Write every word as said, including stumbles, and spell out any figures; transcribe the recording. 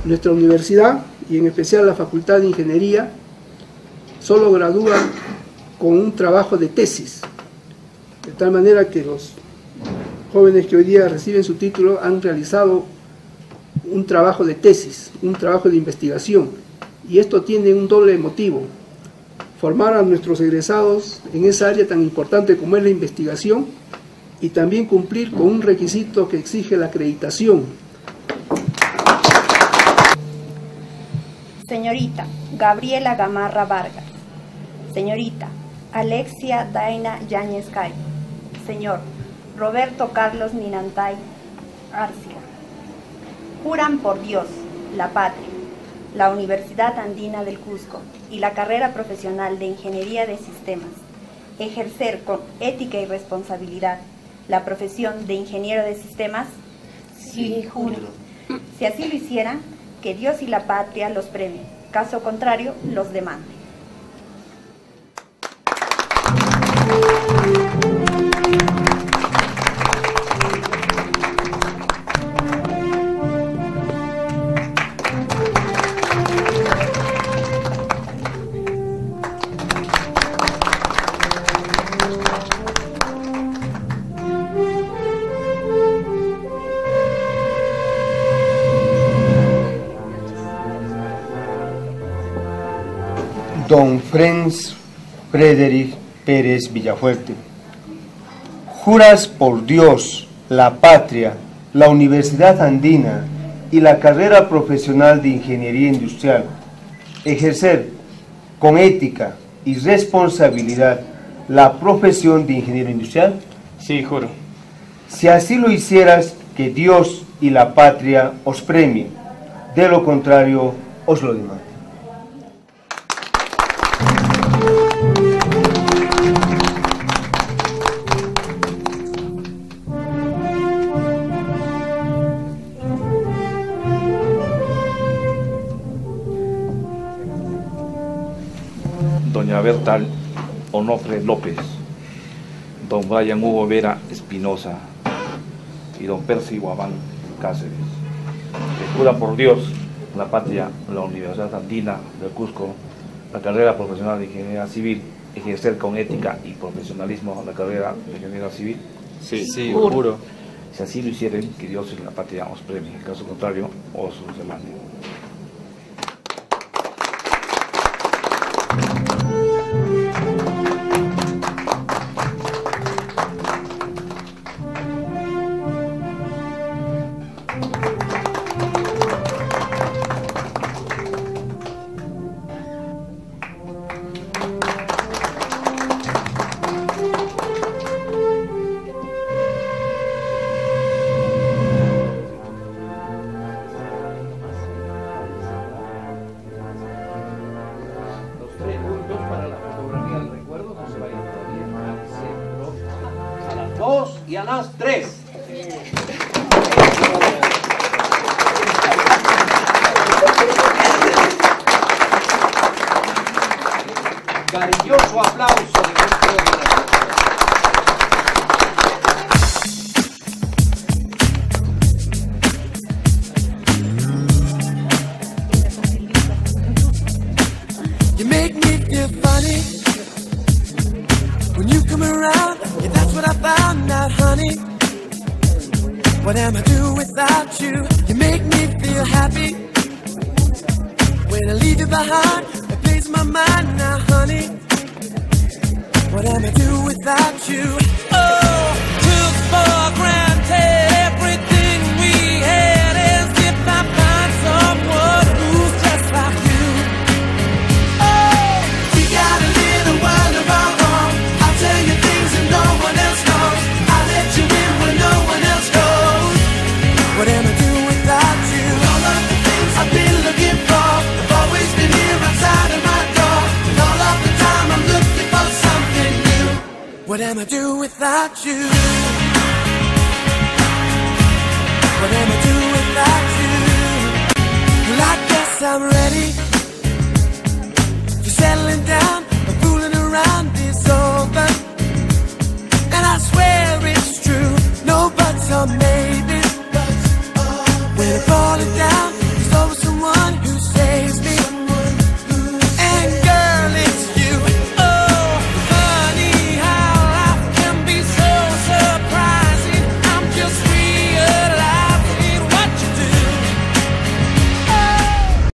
Nuestra universidad, y en especial la Facultad de Ingeniería, solo gradúa con un trabajo de tesis, de tal manera que los jóvenes que hoy día reciben su título han realizado un trabajo de tesis, un trabajo de investigación, y esto tiene un doble motivo: formar a nuestros egresados en esa área tan importante como es la investigación, y también cumplir con un requisito que exige la acreditación. Señorita Gabriela Gamarra Vargas. Señorita Alexia Daina Yáñez Cayo. Señor Roberto Carlos Ninantay Arcia. Juran por Dios, la patria, la Universidad Andina del Cusco y la carrera profesional de Ingeniería de Sistemas, ejercer con ética y responsabilidad la profesión de ingeniero de sistemas. Sí, juro. Si así lo hicieran, que Dios y la patria los premien, caso contrario, los demanden. Don Franz Frederick Pérez Villafuerte. Juras por Dios, la patria, la Universidad Andina y la carrera profesional de Ingeniería Industrial, ejercer con ética y responsabilidad la profesión de ingeniero industrial. Sí, juro. Si así lo hicieras, que Dios y la patria os premien, de lo contrario, os lo demanden. Doña Berta Onofre López, don Brian Hugo Vera Espinosa y don Percy Guamán Cáceres, que juran por Dios, la patria, la Universidad Andina del Cusco, la carrera profesional de Ingeniería Civil, ejercer con ética y profesionalismo la carrera de Ingeniería Civil. Sí, sí, juro. juro. Si así lo hicieren, que Dios y la patria os premien, en caso contrario, os los demanden. Dos y a las tres. Cariñoso aplauso de nuestro director. You make me feel funny when you come around. Yeah, that's what I found out, honey. What am I do without you? You make me feel happy when I leave you behind. It plays my mind now, honey. What am I do without you? Oh, took for granted everything we had, as if I find someone who's just like you. Oh, we got a little while of our own. I'll tell you things that no one else knows. I'll let you in when no one else goes. What am I do without you? All of the things I've been looking for have always been here outside of my door. And all of the time I'm looking for something new. What am I do without you? What am I do without you? Well, I guess I'm ready